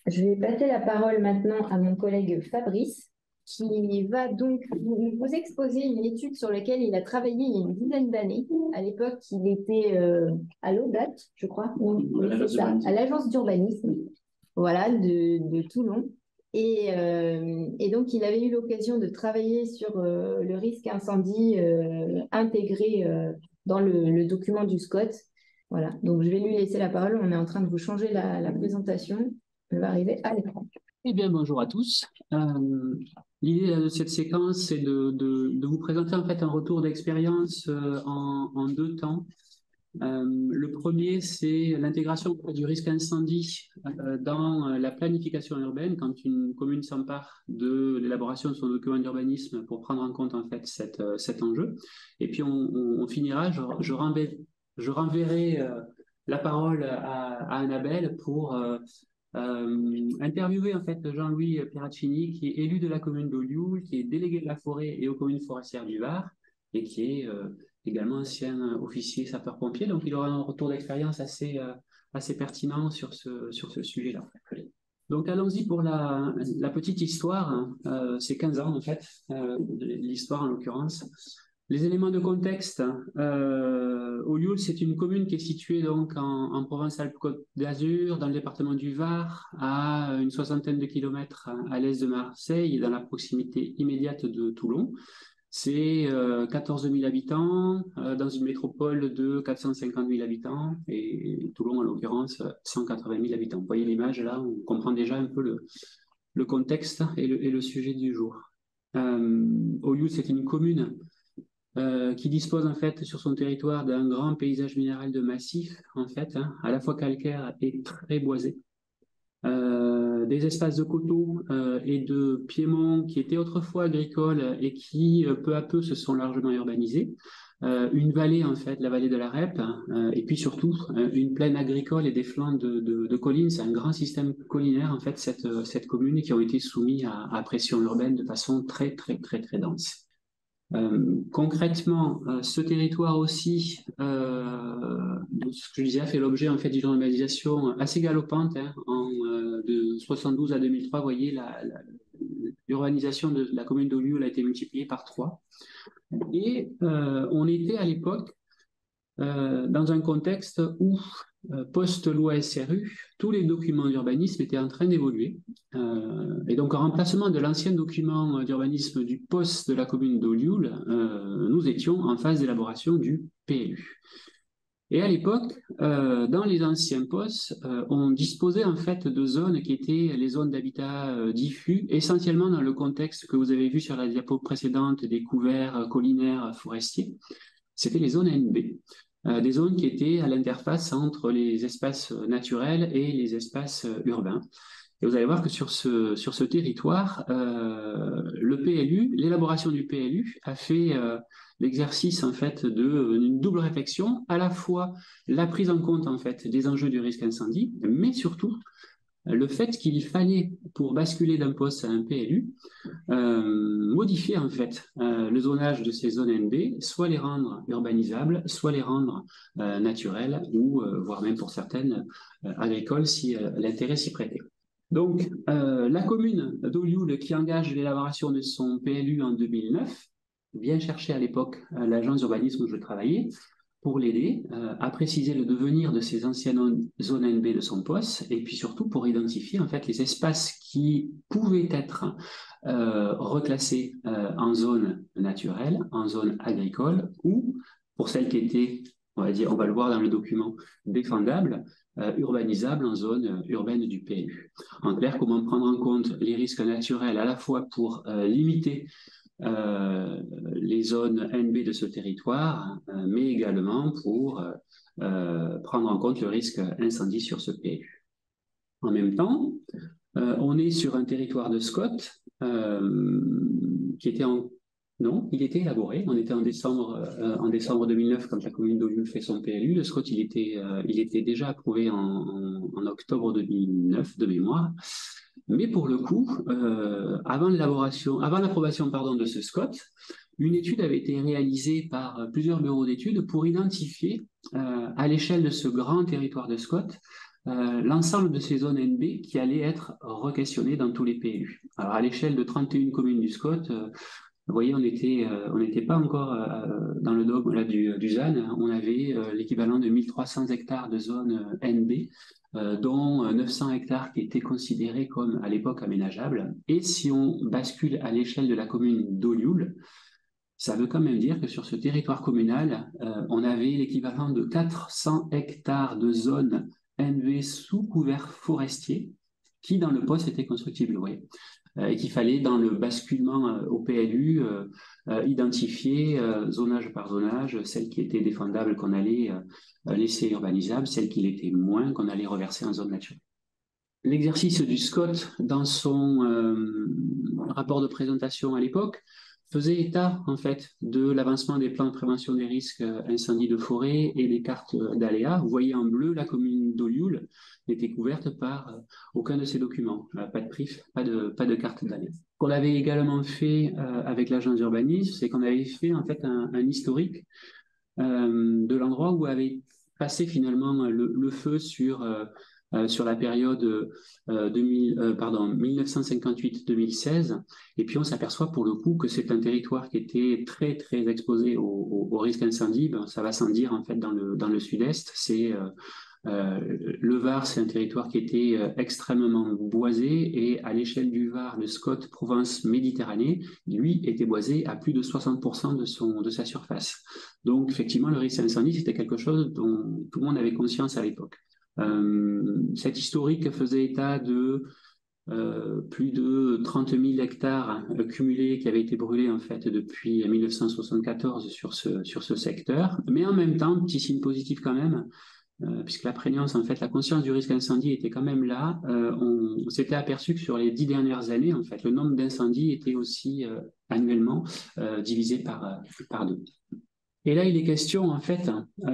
Je vais passer la parole maintenant à mon collègue Fabrice, qui va donc vous exposer une étude sur laquelle il a travaillé il y a une dizaine d'années. À l'époque, il était à l'ODAT, je crois, oui, c'est ça, à l'agence d'urbanisme, voilà, de Toulon. Et donc, il avait eu l'occasion de travailler sur le risque incendie intégré dans le document du SCOT. Voilà, donc je vais lui laisser la parole. On est en train de vous changer la présentation. Elle va arriver à l'écran. Eh bien, bonjour à tous. L'idée de cette séquence, c'est de vous présenter en fait un retour d'expérience en deux temps. Le premier, c'est l'intégration du risque incendie dans la planification urbaine, quand une commune s'empare de l'élaboration de son document d'urbanisme pour prendre en compte en fait cet enjeu. Et puis on finira, je renverrai la parole à Annabelle pour interviewer en fait Jean-Louis Piraccini, qui est élu de la commune d'Olioul, qui est délégué de la forêt et aux communes forestières du Var, et qui est également ancien officier sapeur-pompier. Donc il aura un retour d'expérience assez pertinent sur ce sujet-là. Donc allons-y pour la petite histoire. C'est 15 ans en fait, l'histoire en l'occurrence. Les éléments de contexte, Olioul, c'est une commune qui est située donc en Provence-Alpes-Côte d'Azur, dans le département du Var, à une soixantaine de kilomètres à l'est de Marseille, dans la proximité immédiate de Toulon. C'est 14 000 habitants dans une métropole de 450 000 habitants, et Toulon, en l'occurrence, 180 000 habitants. Vous voyez l'image là, on comprend déjà un peu le contexte et le sujet du jour. Olioul, c'est une commune qui dispose en fait sur son territoire d'un grand paysage minéral de massif, en fait, à la fois calcaire et très boisé. Des espaces de coteaux et de piémonts qui étaient autrefois agricoles et qui peu à peu se sont largement urbanisés. Une vallée, en fait, la vallée de la Rep, et puis surtout une plaine agricole et des flancs de collines. C'est un grand système collinaire, en fait, cette commune, qui ont été soumis à pression urbaine de façon très, très, très, très dense. Concrètement, ce territoire aussi, ce que je disais, a fait l'objet en fait d'une urbanisation assez galopante. De 72 à 2003, vous voyez, l'urbanisation de la commune d'Olioul a été multipliée par 3. Et on était à l'époque dans un contexte où, post-loi SRU, tous les documents d'urbanisme étaient en train d'évoluer. Et donc, en remplacement de l'ancien document d'urbanisme du POS de la commune d'Olioul, nous étions en phase d'élaboration du PLU. Et à l'époque, dans les anciens POS, on disposait en fait de zones qui étaient les zones d'habitat diffus, essentiellement dans le contexte que vous avez vu sur la diapo précédente des couverts collinaires forestiers. C'était les zones NB, des zones qui étaient à l'interface entre les espaces naturels et les espaces urbains. Et vous allez voir que sur ce territoire, le PLU, l'élaboration du PLU a fait l'exercice en fait d'une double réflexion, à la fois la prise en compte en fait des enjeux du risque incendie, mais surtout le fait qu'il fallait, pour basculer d'un poste à un PLU, modifier en fait le zonage de ces zones NB, soit les rendre urbanisables, soit les rendre naturelles, ou voire même pour certaines agricoles si l'intérêt s'y prêtait. Donc, la commune d'Olioul, qui engage l'élaboration de son PLU en 2009, vient chercher à l'époque l'agence d'urbanisme où je travaillais pour l'aider à préciser le devenir de ces anciennes zones NB de son poste, et puis surtout pour identifier en fait les espaces qui pouvaient être reclassés en zone naturelle, en zone agricole, ou pour celles qui étaient, on va dire, on va le voir dans le document, défendables, urbanisables en zone urbaine du PLU. En clair, comment prendre en compte les risques naturels à la fois pour limiter les zones NB de ce territoire, mais également pour prendre en compte le risque incendie sur ce PLU. En même temps, on est sur un territoire de SCOT qui était Non, il était élaboré. On était en décembre 2009 quand la commune d'Olioul fait son PLU. Le SCOT, il était déjà approuvé en octobre 2009 de mémoire. Mais pour le coup, avant l'approbation de ce SCOT, une étude avait été réalisée par plusieurs bureaux d'études pour identifier, à l'échelle de ce grand territoire de SCOT, l'ensemble de ces zones NB qui allaient être requestionnées dans tous les PLU. Alors à l'échelle de 31 communes du SCOT, vous voyez, on n'était pas encore dans le dogme là, du ZAN. On avait l'équivalent de 1300 hectares de zone NB, dont 900 hectares qui étaient considérés comme à l'époque aménageables. Et si on bascule à l'échelle de la commune d'Olioul, ça veut quand même dire que sur ce territoire communal, on avait l'équivalent de 400 hectares de zone NB sous couvert forestier qui, dans le poste, étaient constructibles. Vous voyez. Et qu'il fallait, dans le basculement au PLU, identifier zonage par zonage, celles qui étaient défendables qu'on allait laisser urbanisables, celles qui l'étaient moins qu'on allait reverser en zone naturelle. L'exercice du SCOT, dans son rapport de présentation à l'époque, faisait état en fait de l'avancement des plans de prévention des risques incendies de forêt et des cartes d'aléas. Vous voyez en bleu, la commune d'Olioul n'était couverte par aucun de ces documents, pas de PRIF, pas de carte d'aléas. Ce qu'on avait également fait avec l'agence d'urbanisme, c'est qu'on avait fait en fait un historique de l'endroit où avait passé finalement le feu sur la période 1958-2016. Et puis on s'aperçoit pour le coup que c'est un territoire qui était très très exposé au risque incendie. Ben, ça va sans dire en fait dans le sud-est. Le Var, c'est un territoire qui était extrêmement boisé et à l'échelle du Var, le SCOT Provence-Méditerranée, lui, était boisé à plus de 60% de sa surface. Donc effectivement, le risque incendie, c'était quelque chose dont tout le monde avait conscience à l'époque. Cet historique faisait état de plus de 30 000 hectares cumulés qui avaient été brûlés en fait depuis 1974 sur ce secteur. Mais en même temps, petit signe positif quand même, puisque la prégnance, en fait, la conscience du risque incendie était quand même là. On s'était aperçu que sur les 10 dernières années, en fait, le nombre d'incendies était aussi annuellement divisé par 2. Et là, il est question, en fait,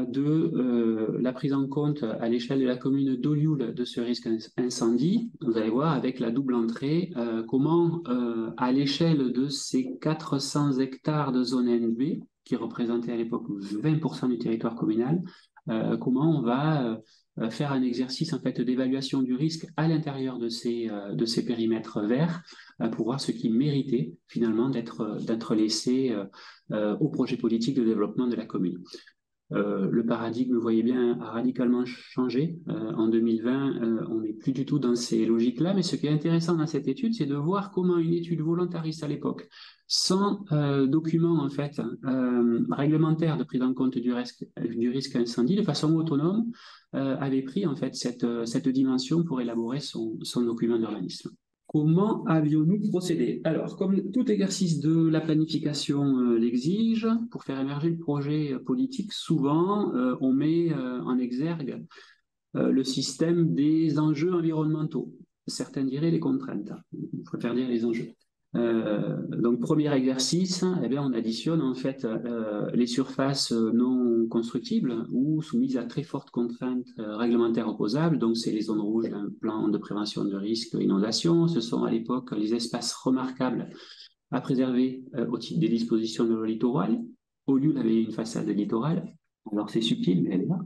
de la prise en compte à l'échelle de la commune d'Olioul de ce risque incendie. Vous allez voir, avec la double entrée, comment, à l'échelle de ces 400 hectares de zone NB, qui représentaient à l'époque 20% du territoire communal, comment on va faire un exercice en fait d'évaluation du risque à l'intérieur de ces périmètres verts pour voir ce qui méritait finalement d'être laissé au projet politique de développement de la commune. Le paradigme, vous voyez bien, a radicalement changé. En 2020, on n'est plus du tout dans ces logiques-là, mais ce qui est intéressant dans cette étude, c'est de voir comment une étude volontariste à l'époque, sans document en fait réglementaire de prise en compte du risque incendie, de façon autonome, avait pris en fait cette dimension pour élaborer son document d'urbanisme. Comment avions-nous procédé? Alors, comme tout exercice de la planification l'exige, pour faire émerger le projet politique, souvent on met en exergue le système des enjeux environnementaux. Certains diraient les contraintes. Je préfère dire les enjeux. Donc, premier exercice, eh bien, on additionne en fait les surfaces non constructibles ou soumises à très fortes contraintes réglementaires opposables. Donc, c'est les zones rouges d'un plan de prévention de risque inondation. Ce sont à l'époque les espaces remarquables à préserver au titre des dispositions de loi littorale. Olioul avait une façade littorale. Alors, c'est subtil, mais elle est là.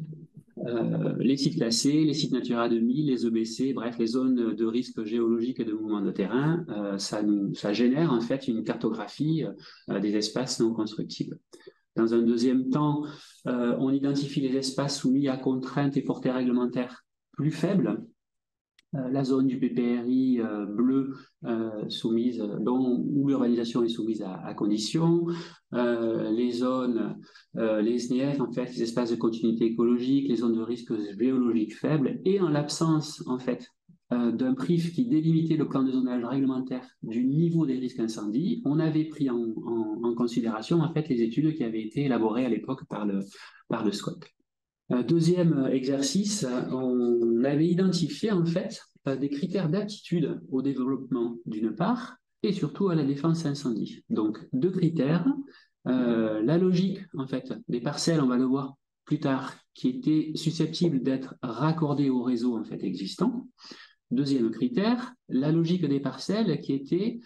Les sites classés, les sites Natura 2000, les EBC, bref, les zones de risque géologique et de mouvement de terrain, ça génère en fait une cartographie des espaces non constructibles. Dans un deuxième temps, on identifie les espaces soumis à contraintes et portées réglementaires plus faibles. La zone du PPRI bleu soumise, où l'urbanisation est soumise à conditions, les zones, les SNIF, en fait, les espaces de continuité écologique, les zones de risque géologique faibles, et en l'absence, en fait, d'un PRIF qui délimitait le plan de zonage réglementaire du niveau des risques incendies, on avait pris en considération, en fait, les études qui avaient été élaborées à l'époque par le SCOT. Deuxième exercice, on avait identifié en fait des critères d'aptitude au développement d'une part et surtout à la défense incendie. Donc 2 critères, la logique en fait des parcelles, on va le voir plus tard, qui étaient susceptibles d'être raccordées au réseau en fait existant. Deuxième critère, la logique des parcelles qui était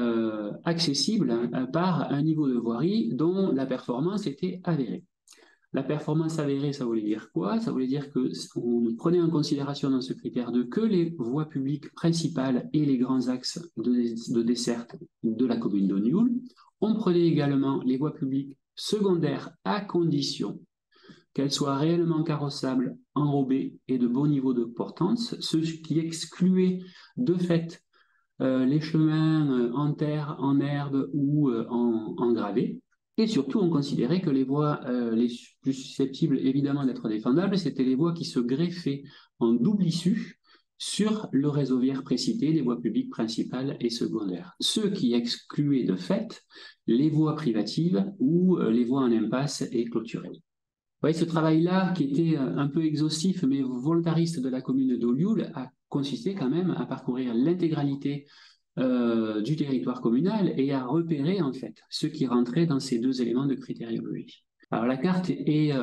accessible par un niveau de voirie dont la performance était avérée. La performance avérée, ça voulait dire quoi? Ça voulait dire qu'on prenait en considération dans ce critère que les voies publiques principales et les grands axes de desserte de la commune d'Aulnoul. On prenait également les voies publiques secondaires à condition qu'elles soient réellement carrossables, enrobées et de bon niveau de portance, ce qui excluait de fait les chemins en terre, en herbe ou en gravé. Et surtout, on considérait que les voies les plus susceptibles, évidemment, d'être défendables, c'était les voies qui se greffaient en double issue sur le réseau viaire précité des voies publiques principales et secondaires. Ce qui excluait de fait les voies privatives ou les voies en impasse et clôturées. Vous voyez, ce travail-là, qui était un peu exhaustif, mais volontariste de la commune d'Olioul, a consisté quand même à parcourir l'intégralité du territoire communal et à repérer en fait ce qui rentrait dans ces deux éléments de critériologie. Alors la carte est,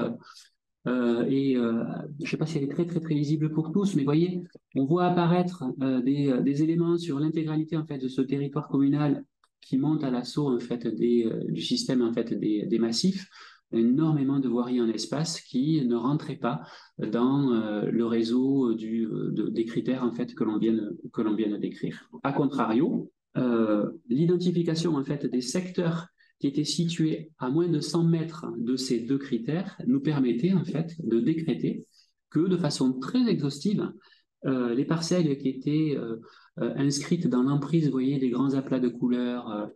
je ne sais pas si elle est très lisible pour tous, mais vous voyez, on voit apparaître des éléments sur l'intégralité en fait de ce territoire communal qui monte à l'assaut en fait du système en fait des massifs. Énormément de voiries en espace qui ne rentraient pas dans le réseau des critères en fait que l'on vient de décrire. A contrario, l'identification en fait des secteurs qui étaient situés à moins de 100 mètres de ces deux critères nous permettait en fait de décréter que de façon très exhaustive, les parcelles qui étaient inscrites dans l'emprise, vous voyez, des grands aplats de couleurs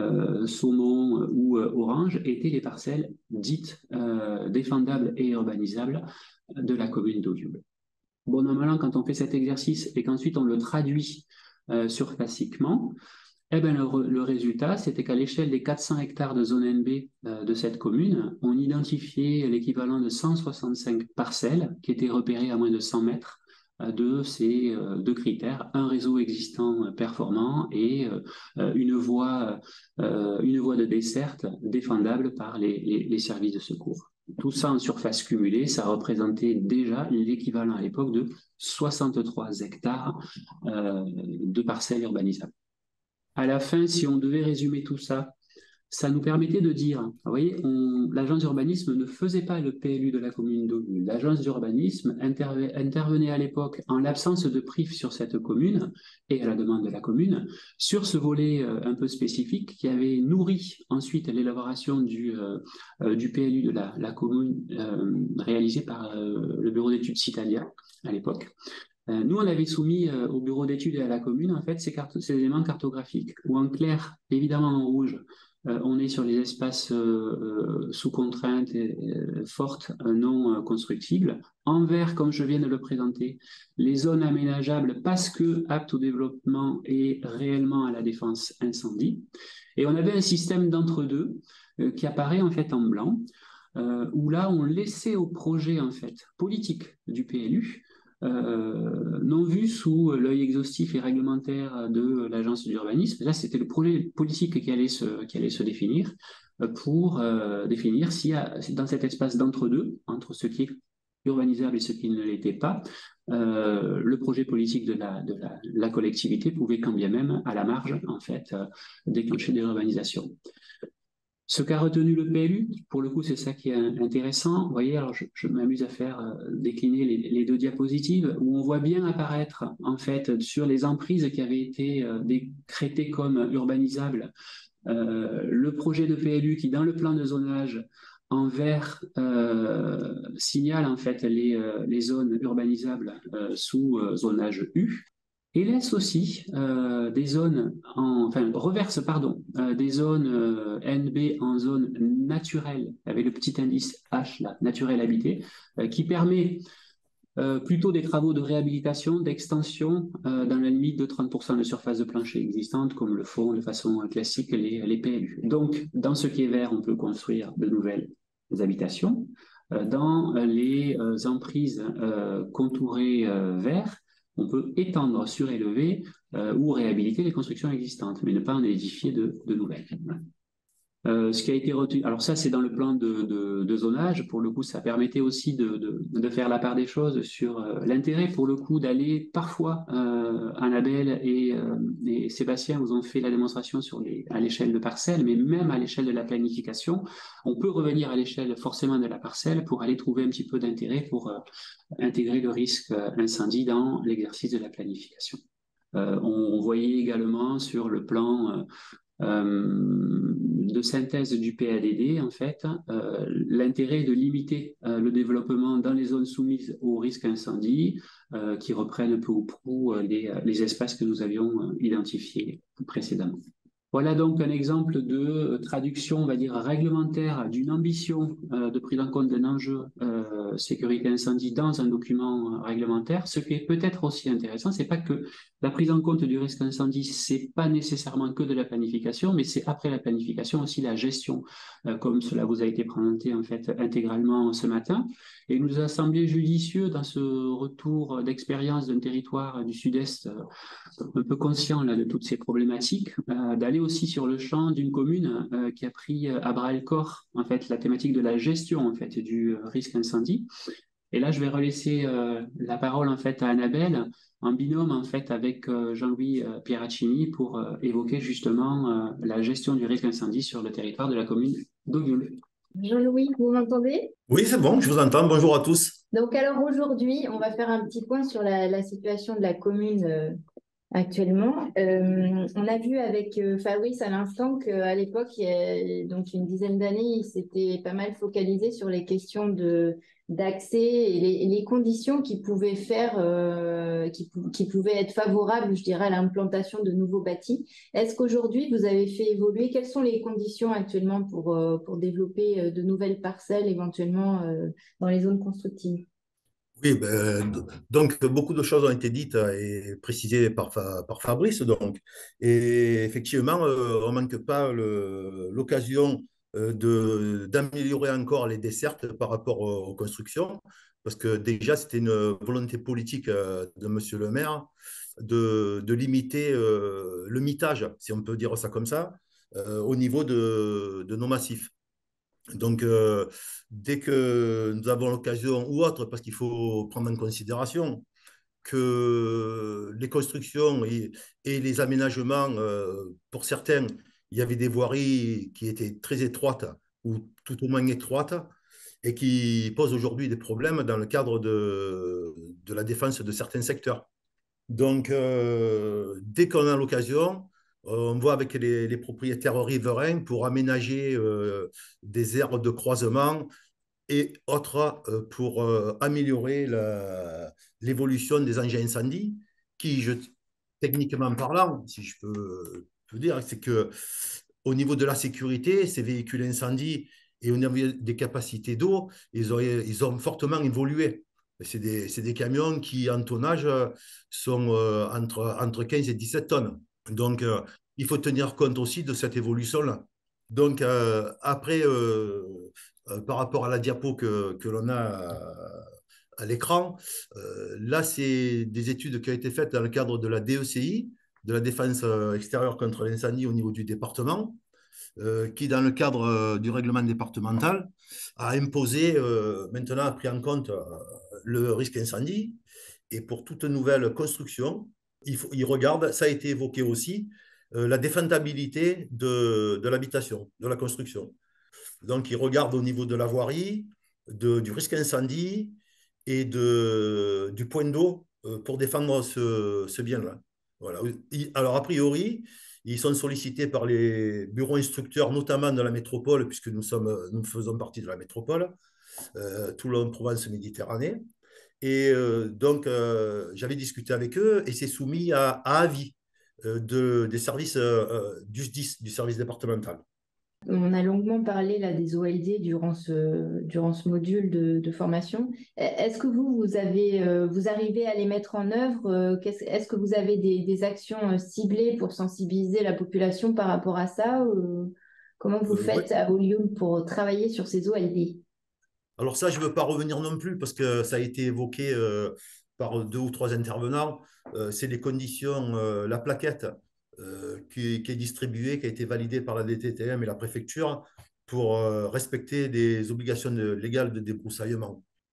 saumon ou orange, étaient les parcelles dites défendables et urbanisables de la commune d'Olioul. Bon, normalement, quand on fait cet exercice et qu'ensuite on le traduit surfaciquement, eh ben, le résultat, c'était qu'à l'échelle des 400 hectares de zone NB de cette commune, on identifiait l'équivalent de 165 parcelles qui étaient repérées à moins de 100 mètres de ces deux critères, un réseau existant performant et une voie de desserte défendable par les services de secours. Tout ça en surface cumulée, ça représentait déjà l'équivalent à l'époque de 63 hectares de parcelles urbanisables. À la fin, si on devait résumer tout ça, ça nous permettait de dire, vous voyez, l'agence d'urbanisme ne faisait pas le PLU de la commune d'Olioul. L'agence d'urbanisme intervenait à l'époque, en l'absence de PRIF sur cette commune, et à la demande de la commune, sur ce volet un peu spécifique qui avait nourri ensuite l'élaboration du PLU de la commune réalisé par le bureau d'études Citalia à l'époque. Nous, on avait soumis au bureau d'études et à la commune, en fait, ces éléments cartographiques, où en clair, évidemment en rouge, on est sur les espaces sous contrainte forte, non constructibles. En vert, comme je viens de le présenter, les zones aménageables parce que aptes au développement et réellement à la défense incendie. Et on avait un système d'entre-deux qui apparaît en fait en blanc, où là, on laissait au projet en fait politique du PLU non vu sous l'œil exhaustif et réglementaire de l'agence d'urbanisme. Là, c'était le projet politique qui allait se définir pour définir si dans cet espace d'entre-deux, entre ce qui est urbanisable et ce qui ne l'était pas, le projet politique de la collectivité pouvait quand bien même, à la marge, en fait, déclencher des urbanisations. Ce qu'a retenu le PLU, pour le coup, c'est ça qui est intéressant. Vous voyez, alors je m'amuse à faire décliner les deux diapositives où on voit bien apparaître, en fait, sur les emprises qui avaient été décrétées comme urbanisables, le projet de PLU qui, dans le plan de zonage, en vert, signale en fait les zones urbanisables sous zonage U. Et laisse aussi des zones, reverse, des zones NB en zone naturelle, avec le petit indice H, là, naturel habité, qui permet plutôt des travaux de réhabilitation, d'extension, dans la limite de 30% de surface de plancher existante, comme le font de façon classique les PLU. Donc, dans ce qui est vert, on peut construire de nouvelles habitations. Dans les emprises contourées verts, on peut étendre, surélever ou réhabiliter les constructions existantes, mais ne pas en édifier de nouvelles. Ce qui a été retenu, alors ça c'est dans le plan de zonage, pour le coup ça permettait aussi de faire la part des choses sur l'intérêt pour le coup d'aller parfois Annabelle et Sébastien vous ont fait la démonstration à l'échelle de parcelle, mais même à l'échelle de la planification, on peut revenir à l'échelle forcément de la parcelle pour aller trouver un petit peu d'intérêt pour intégrer le risque incendie dans l'exercice de la planification. On voyait également sur le plan de synthèse du PADD, en fait, l'intérêt de limiter le développement dans les zones soumises au risque incendie, qui reprennent peu ou prou les espaces que nous avions identifiés précédemment. Voilà donc un exemple de traduction, on va dire, réglementaire d'une ambition de prise en compte d'un enjeu sécurité incendie dans un document réglementaire. Ce qui est peut-être aussi intéressant, c'est pas que la prise en compte du risque incendie, c'est pas nécessairement que de la planification, mais c'est après la planification aussi la gestion, comme cela vous a été présenté en fait intégralement ce matin. Et il nous a semblé judicieux dans ce retour d'expérience d'un territoire du Sud-Est un peu conscient là, de toutes ces problématiques, d'aller aussi sur le champ d'une commune qui a pris à bras le corps en fait la thématique de la gestion en fait du risque incendie. Et là, je vais relaisser la parole en fait à Annabelle en binôme en fait avec Jean-Louis Pieraccini pour évoquer justement la gestion du risque incendie sur le territoire de la commune d'Augnoul. Jean-Louis, vous m'entendez? Oui, c'est bon, je vous entends. Bonjour à tous. Donc alors aujourd'hui, on va faire un petit point sur la situation de la commune actuellement. On a vu avec Fabrice à l'instant qu'à l'époque, il y a donc une dizaine d'années, il s'était pas mal focalisé sur les questions d'accès et les conditions qui pouvaient faire, qui pouvaient être favorables, je dirais, à l'implantation de nouveaux bâtis. Est-ce qu'aujourd'hui, vous avez fait évoluer? Quelles sont les conditions actuellement pour développer de nouvelles parcelles éventuellement dans les zones constructives? Oui, donc beaucoup de choses ont été dites et précisées par Fabrice. Donc. Et effectivement, on ne manque pas l'occasion d'améliorer encore les dessertes par rapport aux constructions, parce que déjà, c'était une volonté politique de Monsieur le maire de limiter le mitage, si on peut dire ça comme ça, au niveau de nos massifs. Donc, dès que nous avons l'occasion ou autre, parce qu'il faut prendre en considération que les constructions et les aménagements, pour certains, il y avait des voiries qui étaient très étroites ou tout au moins étroites et qui posent aujourd'hui des problèmes dans le cadre de la défense de certains secteurs. Donc, dès qu'on a l'occasion, on voit avec les propriétaires riverains pour aménager des aires de croisement et autres pour améliorer l'évolution des engins incendies qui, techniquement parlant, si je peux dire, c'est que au niveau de la sécurité, ces véhicules incendies et au niveau des capacités d'eau, ils ont fortement évolué. C'est des camions qui, en tonnage, sont entre 15 et 17 tonnes. Donc, il faut tenir compte aussi de cette évolution-là. Donc, après, par rapport à la diapo que l'on a à l'écran, là, c'est des études qui ont été faites dans le cadre de la DECI, de la défense extérieure contre l'incendie au niveau du département, qui, dans le cadre du règlement départemental, a imposé, maintenant a pris en compte le risque incendie. Et pour toute nouvelle construction, il regarde, ça a été évoqué aussi, la défendabilité de l'habitation, de la construction. Donc, il regarde au niveau de la voirie, du risque incendie et du point d'eau pour défendre ce bien-là. Voilà. Alors, a priori, ils sont sollicités par les bureaux instructeurs, notamment de la métropole, puisque nous faisons partie de la métropole, Toulon, Provence, Méditerranée. Et donc, j'avais discuté avec eux et c'est soumis à avis des services du SDIS, du service départemental. On a longuement parlé là des OLD durant ce module de formation. Est-ce que vous arrivez à les mettre en œuvre? Est-ce que vous avez des actions ciblées pour sensibiliser la population par rapport à ça? Comment vous Oui. faites à Olioul pour travailler sur ces OLD? Alors ça, je ne veux pas revenir non plus parce que ça a été évoqué par deux ou trois intervenants. C'est les conditions, la plaquette qui est distribuée, qui a été validée par la DTTM et la préfecture pour respecter des obligations légales de débroussaillement.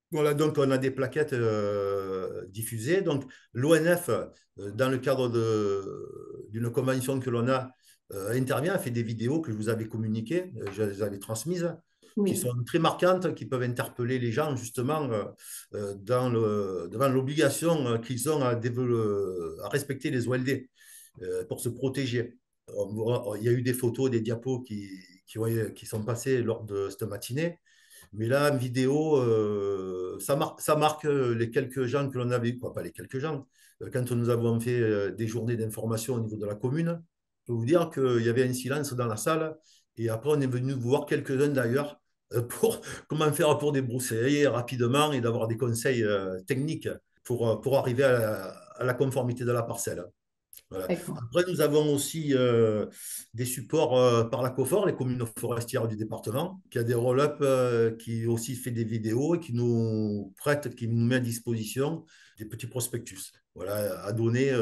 Voilà, donc on a des plaquettes diffusées. Donc l'ONF, dans le cadre d'une convention que l'on a, intervient, fait des vidéos que je vous avais communiquées, je les avais transmises, qui Oui, sont très marquantes, qui peuvent interpeller les gens justement devant l'obligation qu'ils ont à respecter les OLD pour se protéger. Il y a eu des photos, des diapos qui sont passées lors de cette matinée. Mais là, en vidéo, ça marque les quelques gens que l'on avait, quoi, pas les quelques gens. Quand nous avons fait des journées d'information au niveau de la commune, je peux vous dire qu'il y avait un silence dans la salle. Et après, on est venu voir quelques-uns d'ailleurs pour comment faire pour débroussailler rapidement et d'avoir des conseils techniques pour arriver à la conformité de la parcelle. Voilà. d'accord. Après, nous avons aussi des supports par la COFOR, les communes forestières du département, qui a des roll-up, qui aussi fait des vidéos et qui nous prête, qui nous met à disposition des petits prospectus, voilà, à donner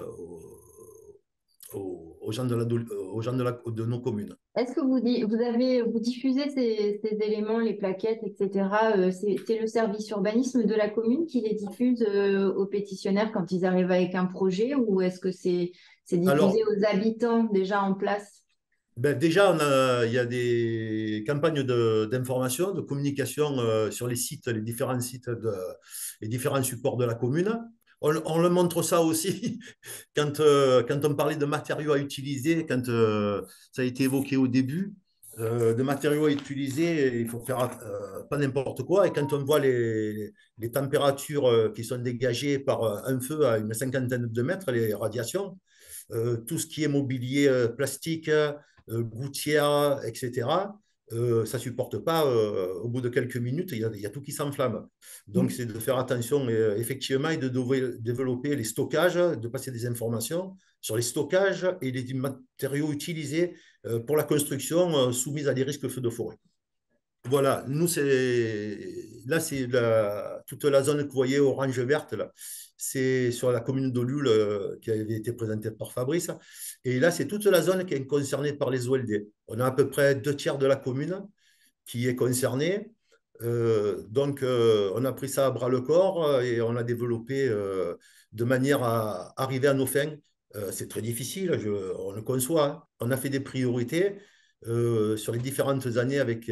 aux gens de nos communes. Est-ce que vous diffusez ces éléments, les plaquettes, etc. C'est le service urbanisme de la commune qui les diffuse aux pétitionnaires quand ils arrivent avec un projet ou est-ce que c'est diffusé Alors, aux habitants déjà en place? ben déjà, il y a des campagnes d'information, de communication sur les sites, les différents sites, les différents supports de la commune. On le montre ça aussi quand on parlait de matériaux à utiliser, quand ça a été évoqué au début, de matériaux à utiliser, il faut faire pas n'importe quoi. Et quand on voit les températures qui sont dégagées par un feu à une cinquantaine de mètres, les radiations, tout ce qui est mobilier plastique, gouttière, etc., ça ne supporte pas. Au bout de quelques minutes, il y a tout qui s'enflamme. Donc, c'est de faire attention effectivement et de développer les stockages, de passer des informations sur les stockages et les matériaux utilisés pour la construction soumise à des risques de feux de forêt. Voilà, nous, là, c'est toute la zone que vous voyez orange-verte, là. C'est sur la commune d'Olule qui avait été présentée par Fabrice. Et là, c'est toute la zone qui est concernée par les OLD. On a à peu près 2 tiers de la commune qui est concernée. Donc, on a pris ça à bras le corps et on a développé de manière à arriver à nos fins. C'est très difficile, on le conçoit, hein. On a fait des priorités sur les différentes années avec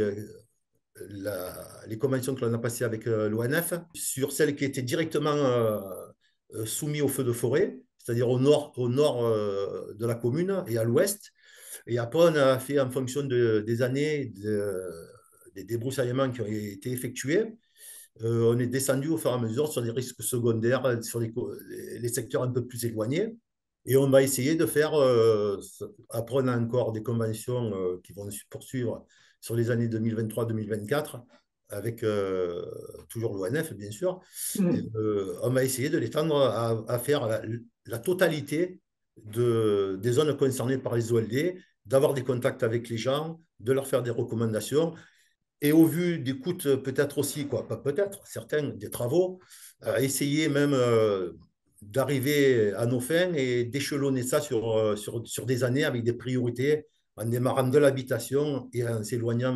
les conventions que l'on a passées avec l'ONF sur celles qui étaient directement soumises au feu de forêt, c'est-à-dire au nord de la commune et à l'ouest. Et après, on a fait en fonction des années des débroussaillements qui ont été effectués. On est descendu au fur et à mesure sur des risques secondaires, sur les secteurs un peu plus éloignés. Et on va essayer de faire, après on a encore des conventions qui vont se poursuivre sur les années 2023-2024, avec toujours l'ONF, bien sûr. Et, Mm. on va essayer de l'étendre à faire la totalité des zones concernées par les OLD, d'avoir des contacts avec les gens, de leur faire des recommandations. Et au vu des coûts, peut-être aussi, quoi, pas peut-être, certains des travaux, essayer même d'arriver à nos fins et d'échelonner ça sur des années avec des priorités en démarrant de l'habitation et en s'éloignant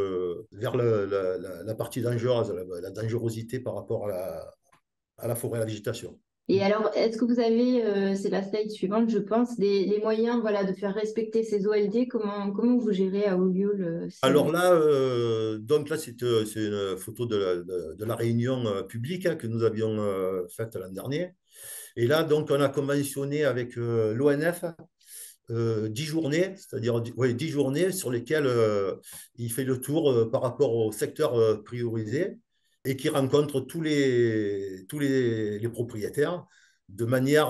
vers la partie dangereuse, la dangerosité par rapport à la forêt et à la végétation. Et alors, est-ce que vous avez, c'est la slide suivante, je pense, les moyens voilà, de faire respecter ces OLD? Comment vous gérez à Ollioules Alors là, donc là, c'est une photo de la réunion publique que nous avions faite l'an dernier. Et là, donc, on a conventionné avec l'ONF 10 journées, c'est-à-dire 10 journées sur lesquelles il fait le tour par rapport au secteur priorisé et qui rencontre tous les propriétaires de manière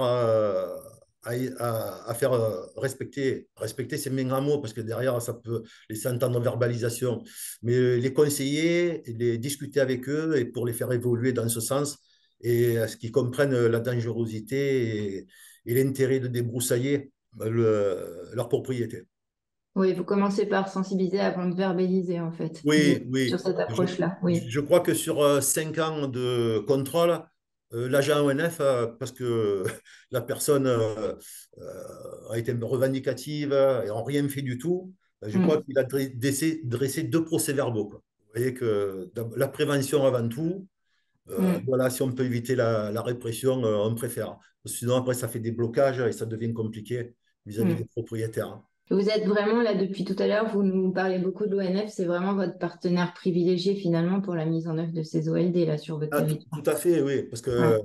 à faire respecter ces mêmes mots, parce que derrière, ça peut laisser entendre verbalisation, mais les conseiller, les discuter avec eux et pour les faire évoluer dans ce sens et à ce qu'ils comprennent la dangerosité et l'intérêt de débroussailler leur propriété. Oui, vous commencez par sensibiliser avant de verbaliser, en fait, Oui, sur oui. cette approche-là. Oui. Je crois que sur 5 ans de contrôle, l'agent ONF, parce que la personne a été revendicative et n'a rien fait du tout, je crois Mm. qu'il a dressé 2 procès-verbaux, quoi. Vous voyez que la prévention avant tout, Mm. Voilà, si on peut éviter la répression, on préfère. Sinon, après, ça fait des blocages et ça devient compliqué vis-à-vis des Mm. propriétaires. Vous êtes vraiment là depuis tout à l'heure, vous nous parlez beaucoup de l'ONF, c'est vraiment votre partenaire privilégié finalement pour la mise en œuvre de ces OLD là sur votre Ah, territoire. tout à fait, oui, parce que Ouais.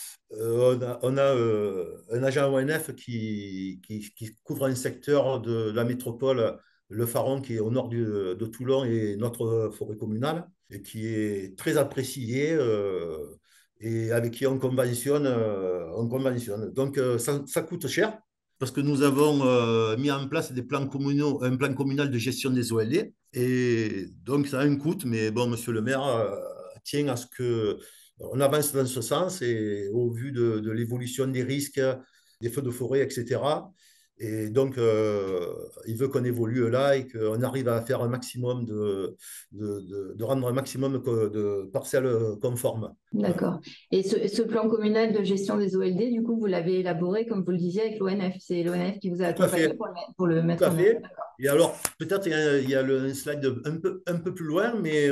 on a un agent ONF qui couvre un secteur de la métropole, le Faron, qui est au nord de Toulon et notre forêt communale, et qui est très apprécié et avec qui on conventionne. On conventionne. Donc, ça coûte cher parce que nous avons mis en place des plans communaux, un plan communal de gestion des OLD. Et donc, ça a un coût, mais bon, monsieur le maire tient à ce que on avance dans ce sens et au vu de l'évolution des risques, des feux de forêt, etc. Et donc, il veut qu'on évolue là et qu'on arrive à faire un maximum de rendre un maximum de parcelles conformes. Voilà. D'accord. Et ce plan communal de gestion des OLD, du coup, vous l'avez élaboré, comme vous le disiez, avec l'ONF. C'est l'ONF qui vous a Tout à accompagné fait. pour le Tout mettre à en œuvre. fait. Et alors, peut-être il y a un slide un peu plus loin, mais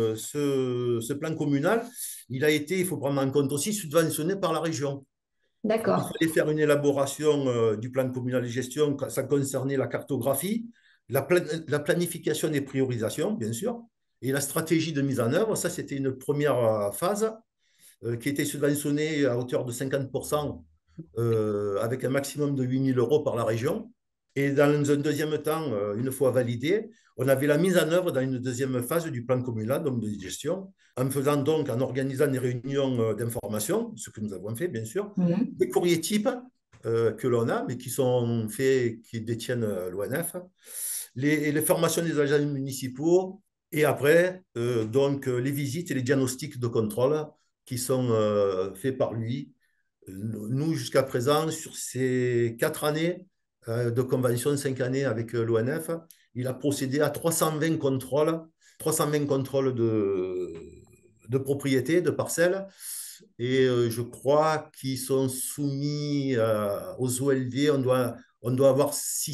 ce plan communal, il faut prendre en compte aussi, subventionné par la région. Il D'accord. fallait faire une élaboration du plan communal de gestion. Ça concernait la cartographie, la planification des priorisations, bien sûr, et la stratégie de mise en œuvre. Ça, c'était une première phase qui était subventionnée à hauteur de 50% avec un maximum de 8 000 euros par la région. Et dans un deuxième temps, une fois validé, on avait la mise en œuvre dans une deuxième phase du plan communal, donc de gestion, en organisant des réunions d'information, ce que nous avons fait, bien sûr, Mhm. des courriers types que l'on a, mais qui sont faits, qui détiennent l'ONF, les formations des agents municipaux, et après, les visites et les diagnostics de contrôle qui sont faits par lui. Nous, jusqu'à présent, sur ces 4 années de convention, 5 années avec l'ONF, il a procédé à 320 contrôles de propriétés, de parcelles. Et je crois qu'ils sont soumis aux OLD. On doit avoir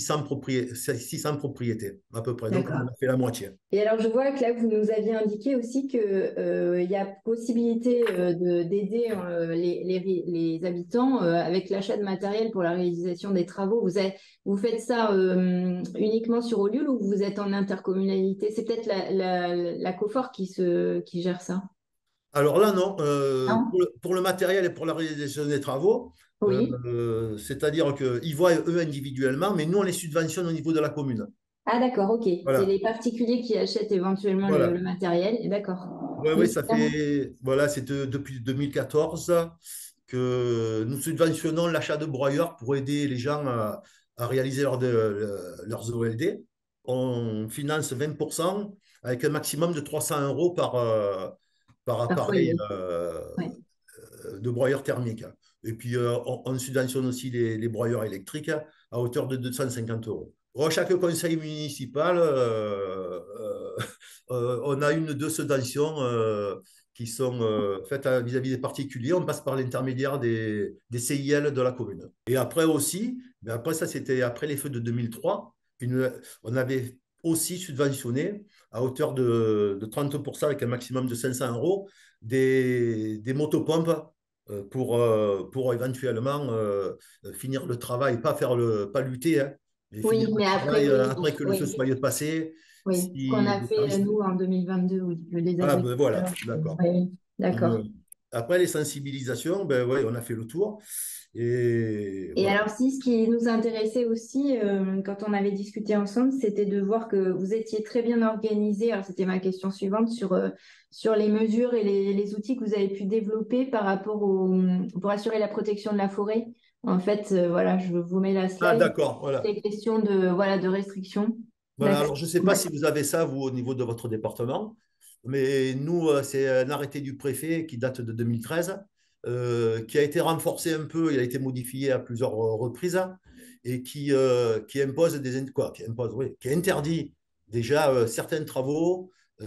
600 propriétés, à peu près. Donc, on D'accord. a fait la moitié. Et alors, je vois que là, vous nous aviez indiqué aussi qu'il y a possibilité d'aider les habitants avec l'achat de matériel pour la réalisation des travaux. Vous faites ça uniquement sur Ollioules ou vous êtes en intercommunalité? C'est peut-être la COFOR qui gère ça. Alors là, non. Non? Pour le matériel et pour la réalisation des travaux, Oui. c'est-à-dire qu'ils voient eux individuellement, mais nous, on les subventionne au niveau de la commune. Ah, d'accord, ok. C'est Voilà. les particuliers qui achètent éventuellement le Voilà. matériel. D'accord. Oui, oui, Oui, ça fait. Voilà, c'est depuis 2014 que nous subventionnons l'achat de broyeurs pour aider les gens à réaliser leurs OLD. On finance 20% avec un maximum de 300 euros par par appareil foyer. Oui. de broyeur thermique. Et puis, on subventionne aussi les broyeurs électriques à hauteur de 250 euros. Chaque conseil municipal, on a une ou deux subventions qui sont faites vis-à-vis des particuliers. On passe par l'intermédiaire des CIL de la commune. Et après aussi, mais après ça, c'était après les feux de 2003, on avait aussi subventionné à hauteur de 30% avec un maximum de 500 euros des motopompes pour éventuellement finir le travail, pas lutter, hein, mais finir Oui, le mais après, travail oui, après que le feu oui, soit passé. oui. Ce qu'on Si a les fait, services... nous, en 2022, oui, les Ah, ben voilà, agriculteurs. d'accord. Oui, oui, Euh, d'accord. Après les sensibilisations, ben ouais, on a fait le tour. Et Et voilà. alors, si ce qui nous intéressait aussi, quand on avait discuté ensemble, c'était de voir que vous étiez très bien organisé. Alors, c'était ma question suivante sur les mesures et les outils que vous avez pu développer par rapport pour assurer la protection de la forêt. En fait, voilà, je vous mets la Ah, slide. d'accord, voilà. Les questions de restriction Voilà, d'accès. alors je ne sais pas Ouais. si vous avez ça, vous, au niveau de votre département, mais nous, c'est un arrêté du préfet qui date de 2013, qui a été renforcé un peu, il a été modifié à plusieurs reprises, et qui impose qui impose, oui, qui interdit déjà certains travaux,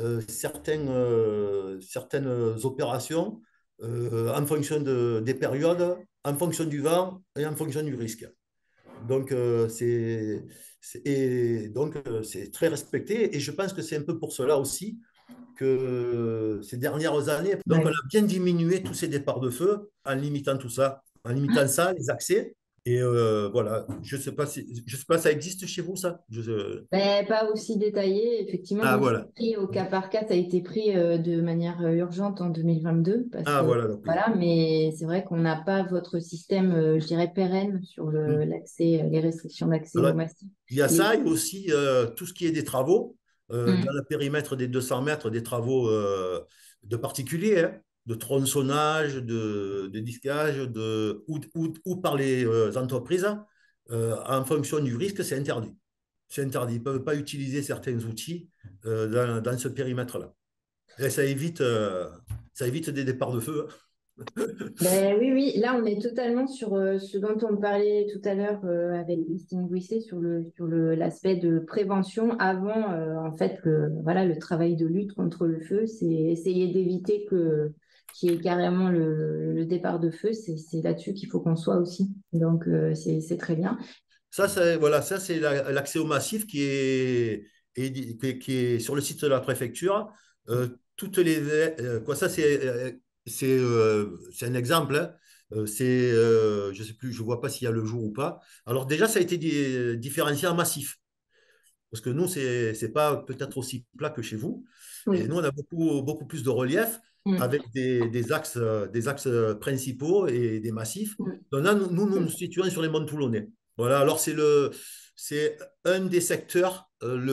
certaines opérations, en fonction des périodes, en fonction du vent et en fonction du risque. Donc, c'est très respecté et je pense que c'est un peu pour cela aussi que ces dernières années. Donc, on Ouais. a bien diminué tous ces départs de feu en limitant tout ça, en limitant ça, les accès. Et voilà, je sais pas, ça existe chez vous, ça? Ben, pas aussi détaillé. Effectivement, Ah, nous, c'est voilà. pris au cas par cas, ça a été pris de manière urgente en 2022 parce Ah, que, voilà, donc oui. voilà, mais c'est vrai qu'on n'a pas votre système, je dirais, pérenne sur Hmm. l'accès, les restrictions d'accès Alors, au massif. il y a Mais, ça, et aussi tout ce qui est des travaux, dans hmm, le périmètre des 200 mètres, des travaux de particuliers, hein, de tronçonnage, de disquage, ou par les entreprises, en fonction du risque, c'est interdit. C'est interdit. Ils ne peuvent pas utiliser certains outils dans ce périmètre-là. Et ça évite des départs de feu. ben oui, oui, là, on est totalement sur ce dont on parlait tout à l'heure avec Christine Bouisset sur l'aspect de prévention avant, en fait, voilà, le travail de lutte contre le feu, c'est essayer d'éviter qu'il y ait carrément le départ de feu. C'est là-dessus qu'il faut qu'on soit aussi. Donc, c'est très bien. Voilà, ça c'est l'accès au massif qui est sur le site de la préfecture. Toutes les, quoi, ça c'est un exemple, hein. Je sais plus, je vois pas s'il y a le jour ou pas. Alors déjà, ça a été différencié en massif. Parce que nous, c'est pas peut-être aussi plat que chez vous. Et Oui. nous, on a beaucoup plus de relief Mm. avec des axes principaux et des massifs. Mm. Donc là, nous situons sur les monts Toulonnais. Voilà, alors c'est un des secteurs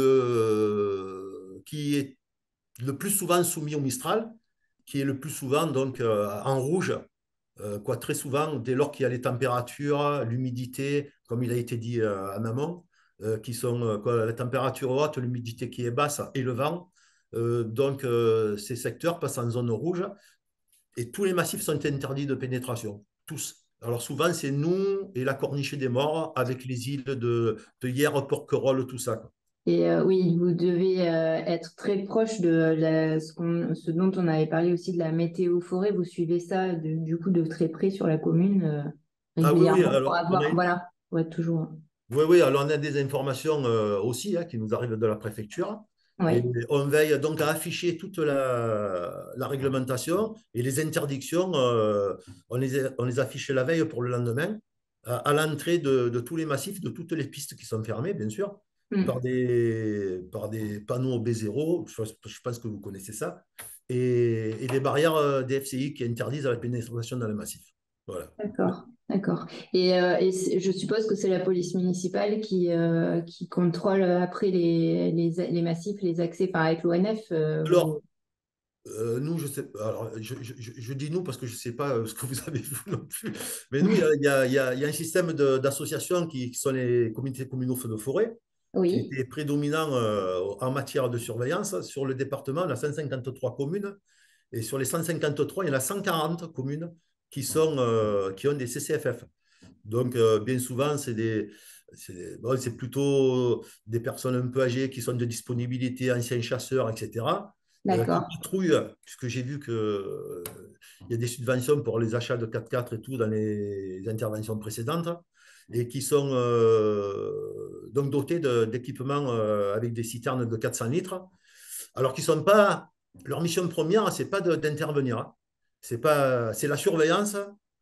qui est le plus souvent soumis au Mistral, qui est le plus souvent donc en rouge, quoi, très souvent, dès lors qu'il y a les températures, l'humidité, comme il a été dit en amont, qui sont quoi, la température haute, l'humidité qui est basse et le vent. Donc, ces secteurs passent en zone rouge et tous les massifs sont interdits de pénétration. Tous. Alors, souvent, c'est nous et la Corniche des Morts avec les îles de Hyères, Porquerolles, tout ça, quoi. Et oui, vous devez être très proche de ce dont on avait parlé aussi de la météo forêt. Vous suivez ça du coup de très près sur la commune Ah oui, oui, régulièrement pour alors avoir, voilà, pour être toujours. oui, oui, alors on a des informations aussi, hein, qui nous arrivent de la préfecture. Et Ouais, on veille donc à afficher toute la réglementation et les interdictions. On les affiche la veille pour le lendemain, à l'entrée de tous les massifs, de toutes les pistes qui sont fermées, bien sûr, mm, par des panneaux B0. Je pense que vous connaissez ça. Et des barrières des FCI qui interdisent la pénétration dans le massif. Voilà. d'accord, d'accord. Et je suppose que c'est la police municipale qui contrôle après les massifs, les accès par avec l'ONF. Alors, nous, je sais, alors, je dis nous parce que je ne sais pas ce que vous avez vous non plus. Mais nous, il y a un système d'associations qui sont les comités communaux feux de forêt, qui Oui, étaient prédominants en matière de surveillance. Sur le département, on a 153 communes. Et sur les 153, il y en a 140 communes qui ont des CCFF. Donc, bien souvent, bon, c'est plutôt des personnes un peu âgées qui sont de disponibilité, anciens chasseurs, etc., qui d'accord. patrouillent, puisque j'ai vu qu'il il y a des subventions pour les achats de 4x4 et tout dans les interventions précédentes, et qui sont donc dotés d'équipements avec des citernes de 400 litres, alors qu'ils sont pas. Leur mission première, c'est pas d'intervenir, hein. C'est la surveillance,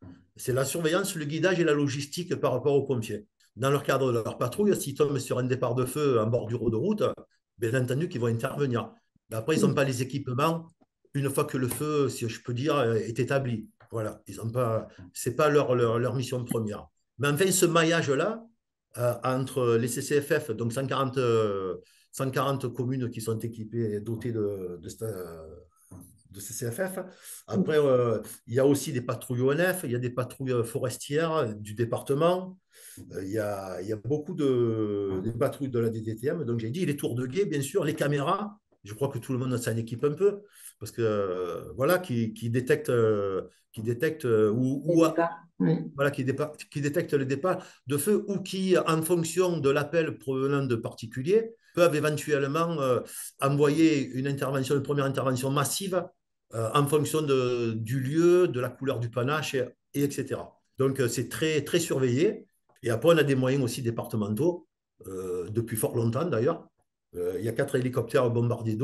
le guidage et la logistique par rapport aux pompiers. Dans leur cadre de leur patrouille, s'ils tombent sur un départ de feu en bordure de route, bien entendu qu'ils vont intervenir. Mais après, ils n'ont pas les équipements une fois que le feu, si je peux dire, est établi. Voilà, ils ont pas, c'est pas leur mission première. Mais enfin, ce maillage-là, entre les CCFF, donc 140 communes qui sont équipées et dotées de CCFF. Après, il y a aussi des patrouilles ONF, il y a des patrouilles forestières du département, il y a beaucoup des patrouilles de la DDTM. Donc, j'ai dit les tours de guet, bien sûr, les caméras. Je crois que tout le monde s'en équipe un peu, parce que voilà, qui détecte Au départ. Ouais. voilà, qui détecte le départ de feu ou qui, en fonction de l'appel provenant de particuliers, peuvent éventuellement envoyer une première intervention massive en fonction du lieu, de la couleur du panache, etc. Donc, c'est très surveillé. Et après, on a des moyens aussi départementaux, depuis fort longtemps d'ailleurs. Il y a 4 hélicoptères bombardiers d'eau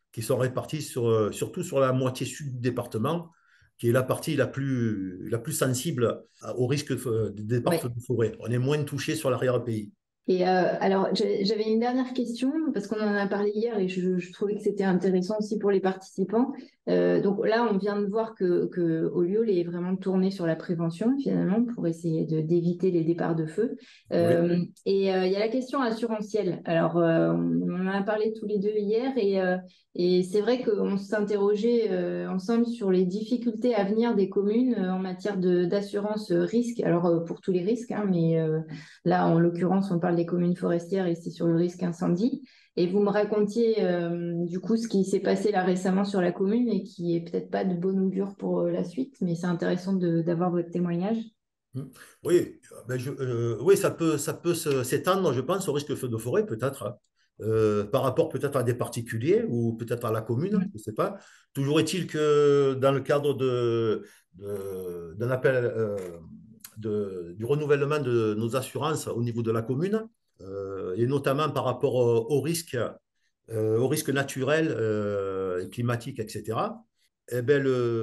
qui sont répartis surtout sur la moitié sud du département, qui est la partie la plus sensible au risque de départ Ouais. de forêt. On est moins touché sur l'arrière-pays. Et alors, j'avais une dernière question, parce qu'on en a parlé hier et je trouvais que c'était intéressant aussi pour les participants. Donc là, on vient de voir que Ollioules est vraiment tourné sur la prévention, finalement, pour essayer d'éviter les départs de feu. Oui, Il y a la question assurantielle. Alors, on en a parlé tous les deux hier, et c'est vrai qu'on s'interrogeait ensemble sur les difficultés à venir des communes en matière d'assurance risque. Alors, pour tous les risques, hein, mais là, en l'occurrence, on parle des communes forestières et c'est sur le risque incendie. Et vous me racontiez du coup ce qui s'est passé là récemment sur la commune et qui est peut-être pas de bon augure pour la suite, mais c'est intéressant d'avoir votre témoignage. oui, oui, ça peut s'étendre, je pense, au risque de feu de forêt, peut-être, hein. Par rapport peut-être à des particuliers ou peut-être à la commune, je ne sais pas. Toujours est-il que dans le cadre d'un appel du renouvellement de nos assurances au niveau de la commune, et notamment par rapport aux risques naturels, climatiques, etc., eh ben,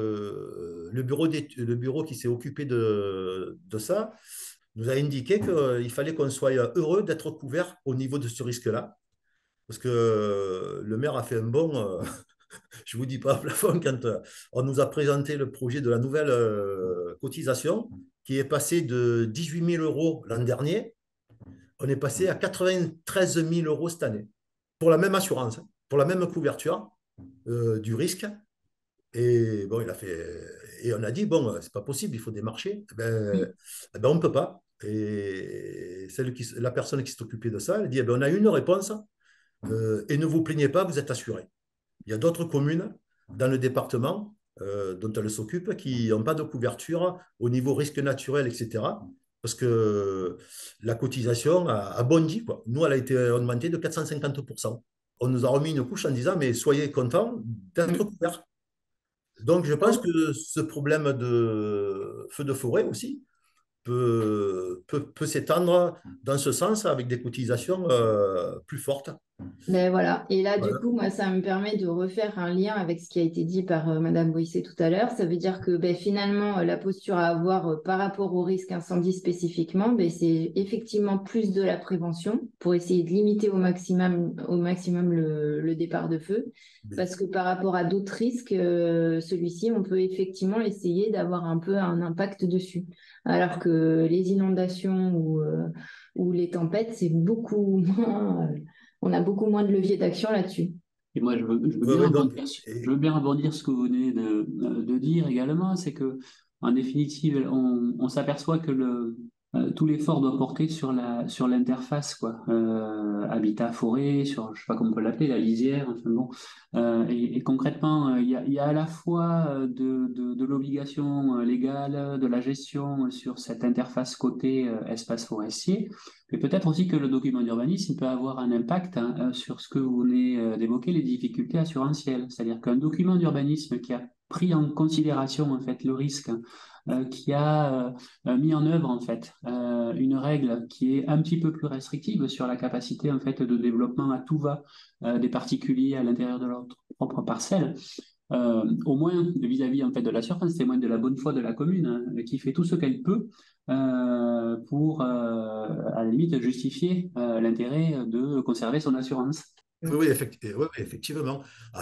le bureau qui s'est occupé de ça nous a indiqué qu'il fallait qu'on soit heureux d'être couvert au niveau de ce risque-là. Parce que le maire a fait un bon, je ne vous dis pas à plafond, quand on nous a présenté le projet de la nouvelle cotisation, qui est passé de 18 000 euros l'an dernier, on est passé à 93 000 euros cette année, pour la même assurance, pour la même couverture du risque. Et bon, et on a dit, bon, c'est pas possible, il faut des marchés. On ne peut pas. Et la personne qui s'est occupée de ça, elle dit, on a une réponse, et ne vous plaignez pas, vous êtes assuré. Il y a d'autres communes dans le département dont elle s'occupe qui n'ont pas de couverture au niveau risque naturel, etc. Parce que la cotisation a bondi, quoi. Nous, elle a été augmentée de 450%. On nous a remis une couche en disant, mais soyez contents d'être couverts. Donc, je pense Donc, que ce problème de feu de forêt aussi peut s'étendre dans ce sens avec des cotisations plus fortes. ben voilà. Et là, du Voilà. coup, moi, ça me permet de refaire un lien avec ce qui a été dit par Madame Boissé tout à l'heure. Ça veut dire que ben, finalement, la posture à avoir par rapport au risque incendie spécifiquement, ben, c'est effectivement plus de la prévention pour essayer de limiter au maximum le départ de feu. Parce que par rapport à d'autres risques, celui-ci, on peut effectivement essayer d'avoir un peu un impact dessus. Alors que les inondations ou les tempêtes, c'est beaucoup moins. On a beaucoup moins de leviers d'action là-dessus. Et moi, je veux Ouais, bien ouais, donc, rebondir, je veux bien rebondir sur ce que vous venez de dire également, c'est que, en définitive, on s'aperçoit que tout l'effort doit porter sur l'interface, quoi. Habitat, forêt, sur, je sais pas comment on peut l'appeler, la lisière, enfin bon. Et concrètement, il y a à la fois de l'obligation légale, de la gestion sur cette interface côté espace forestier, mais peut-être aussi que le document d'urbanisme peut avoir un impact, hein, sur ce que vous venez d'évoquer, les difficultés assurantielles. C'est-à-dire qu'un document d'urbanisme qui a pris en considération en fait le risque, hein, qui a mis en œuvre en fait une règle qui est un petit peu plus restrictive sur la capacité en fait de développement à tout va des particuliers à l'intérieur de leur propre parcelle. Au moins vis-à-vis en fait de l'assurance, témoigne de la bonne foi de la commune, hein, qui fait tout ce qu'elle peut pour, à la limite, justifier l'intérêt de conserver son assurance. oui, oui, oui, oui, effectivement.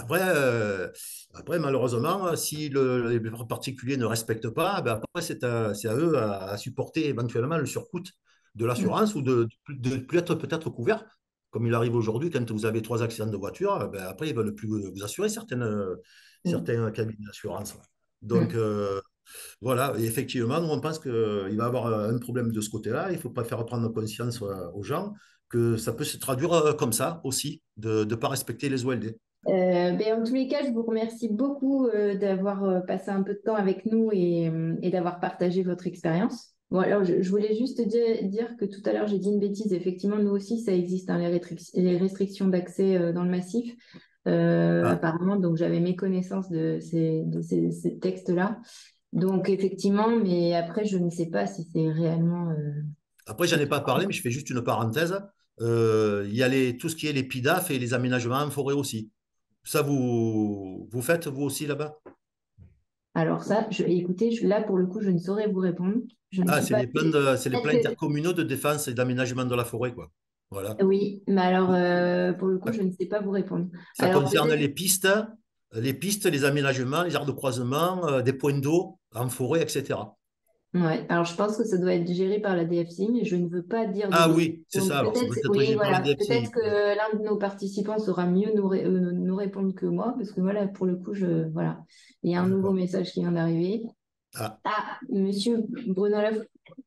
Après, malheureusement, si les particuliers ne respectent pas, ben après, c'est à eux à supporter éventuellement le surcoût de l'assurance ou de plus être peut-être couvert, comme il arrive aujourd'hui quand vous avez 3 accidents de voiture, ben après, ils ne veulent plus vous assurer certains cabinets d'assurance. Donc, voilà, et effectivement, nous, on pense qu'il va y avoir un problème de ce côté-là. Il ne faut pas faire prendre conscience aux gens que ça peut se traduire comme ça aussi, de ne pas respecter les OLD. Ben, en tous les cas, je vous remercie beaucoup d'avoir passé un peu de temps avec nous et d'avoir partagé votre expérience. Bon, alors, je voulais juste dire que tout à l'heure, j'ai dit une bêtise. Effectivement, nous aussi, ça existe, hein, les restrictions d'accès dans le massif. Ah. Apparemment, donc j'avais méconnaissance ces textes-là. Donc, effectivement, mais après, je ne sais pas si c'est réellement. Après, j'en ai pas parlé, mais je fais juste une parenthèse. Il y a tout ce qui est les PIDAF et les aménagements en forêt aussi. Ça, vous faites, vous aussi, là-bas? Alors ça, écoutez, là, pour le coup, je ne saurais vous répondre. Je ne Ah, suis pas... c'est les Peut-être plans que... intercommunaux de défense et d'aménagement de la forêt, quoi. Voilà. Oui, mais alors, pour le coup, je ne sais pas vous répondre. Ça Alors, concerne peut-être... les pistes, les aménagements, les aires de croisement, des points d'eau en forêt, etc. Ouais, alors je pense que ça doit être géré par la DFCI, mais je ne veux pas dire de Ah bêtises. oui, c'est Donc ça. Alors, ça peut-être, doit être oui, géré par la voilà, peut-être DFCI. que l'un de nos participants saura mieux nous répondre que moi, parce que voilà, pour le coup, voilà, il y a un nouveau D'accord. message qui vient d'arriver. Ah, Ah, Monsieur Bruno Lafont.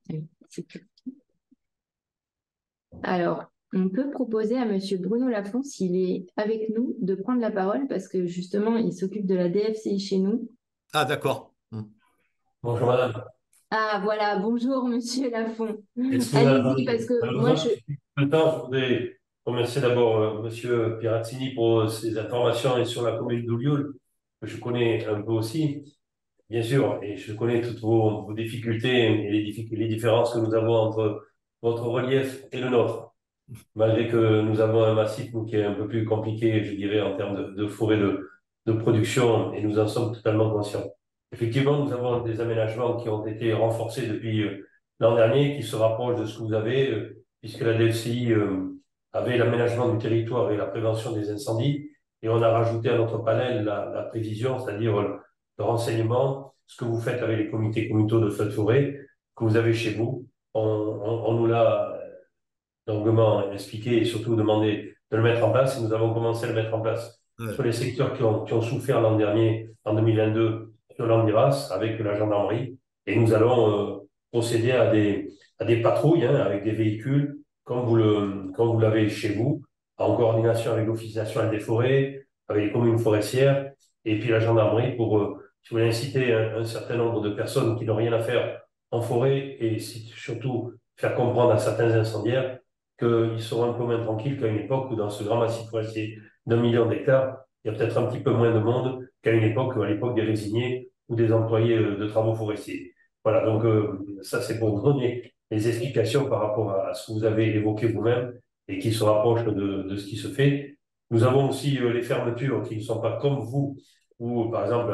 Alors, on peut proposer à Monsieur Bruno Lafont, s'il est avec nous, de prendre la parole, parce que justement, il s'occupe de la DFCI chez nous. ah, d'accord. Bonjour madame. Ah, voilà, bonjour Monsieur Lafont. Est-ce que vous Allez-y, attendez parce que moi, malheureusement, j'ai plus le temps. Je voudrais remercier d'abord monsieur Pirazzini pour ses informations et sur la commune d'Olioul, que je connais un peu aussi, bien sûr, et je connais toutes vos difficultés et les différences que nous avons entre votre relief et le nôtre. Malgré que nous avons un massif nous, qui est un peu plus compliqué, je dirais, en termes de forêt de production, et nous en sommes totalement conscients. Effectivement, nous avons des aménagements qui ont été renforcés depuis l'an dernier, qui se rapprochent de ce que vous avez, puisque la DFCI avait l'aménagement du territoire et la prévention des incendies, et on a rajouté à notre panel la prévision, c'est-à-dire le renseignement, ce que vous faites avec les comités communaux de feux de forêt, que vous avez chez vous. On nous l'a longuement expliqué et surtout demandé de le mettre en place. Et nous avons commencé à le mettre en place Ouais. sur les secteurs qui ont souffert l'an dernier, en 2022, sur l'Andiras, avec la gendarmerie. Et nous allons procéder à des patrouilles avec des véhicules, comme vous l'avez chez vous, en coordination avec l'Office national des forêts, avec les communes forestières, et puis la gendarmerie pour, si vous voulez, inciter un certain nombre de personnes qui n'ont rien à faire en forêt et surtout faire comprendre à certains incendiaires qu'ils seront un peu moins tranquilles qu'à une époque où dans ce grand massif forestier d'1 million d'hectares, il y a peut-être un petit peu moins de monde qu'à une époque, à l'époque des résignés ou des employés de travaux forestiers. Voilà, donc ça c'est pour vous donner les explications par rapport à ce que vous avez évoqué vous-même et qui se rapproche de ce qui se fait. Nous avons aussi les fermetures qui ne sont pas comme vous, où par exemple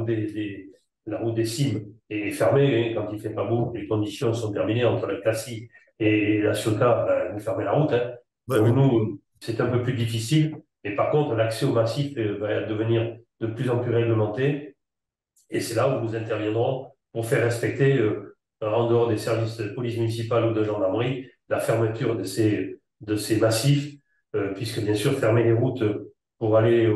la route des cimes est fermée quand il fait pas beau, les conditions sont terminées entre la Cassie et la Ciotat, ben, vous fermez la route. Hein. Ouais, Donc oui. nous, c'est un peu plus difficile. Mais par contre, l'accès au massif va devenir de plus en plus réglementé. Et c'est là où nous interviendrons pour faire respecter, en dehors des services de police municipale ou de gendarmerie, la fermeture de ces massifs, puisque bien sûr, fermer les routes pour aller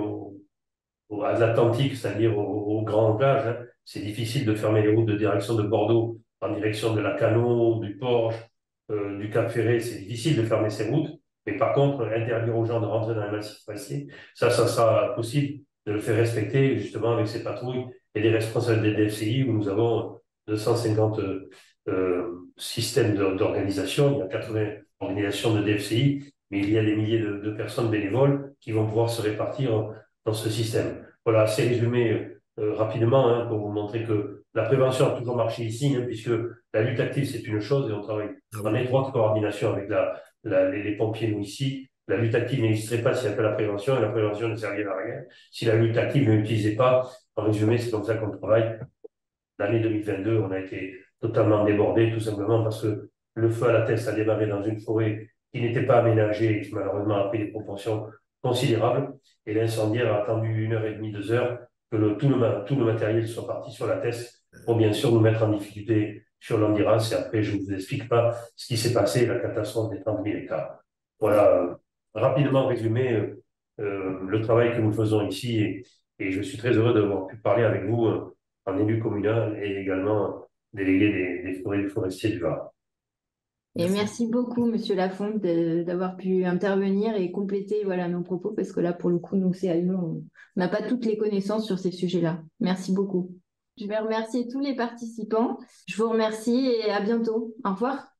à l'Atlantique, c'est-à-dire au grand plage, hein, c'est difficile de fermer les routes de direction de Bordeaux en direction de la Cano, du Porge, du Cap Ferré, c'est difficile de fermer ces routes. Mais par contre, interdire aux gens de rentrer dans les massifs forestiers, ça sera possible de le faire respecter justement avec ces patrouilles et les responsables des DFCI où nous avons 250 systèmes d'organisation. Il y a 80 organisations de DFCI, mais il y a des milliers de personnes bénévoles qui vont pouvoir se répartir dans ce système. Voilà, c'est résumé rapidement hein, pour vous montrer que la prévention a toujours marché ici, hein, puisque la lutte active, c'est une chose et on travaille Ah en oui. étroite coordination avec les pompiers, nous ici. La lutte active n'existerait pas s'il n'y a pas la prévention et la prévention ne servirait à rien si la lutte active ne l'utilisait pas. En résumé, c'est comme ça qu'on travaille. L'année 2022, on a été totalement débordé, tout simplement parce que le feu à la tête a démarré dans une forêt qui n'était pas aménagée et qui malheureusement a pris des proportions considérables. Et l'incendiaire a attendu 1 heure et demie, 2 heures que tout le matériel soit parti sur la tête pour bien sûr nous mettre en difficulté sur l'endurance. Et après, je ne vous explique pas ce qui s'est passé, la catastrophe des 30 000 hectares. Voilà, rapidement résumé le travail que nous faisons ici et je suis très heureux d'avoir pu parler avec vous en élu communal et également délégué des forêts du forestier du Var. Et Merci. merci beaucoup, Monsieur Lafont, d'avoir pu intervenir et compléter voilà, nos propos, parce que là, pour le coup, nous, CAU, on n'a pas toutes les connaissances sur ces sujets-là. Merci beaucoup. Je vais remercier tous les participants. Je vous remercie et à bientôt. Au revoir.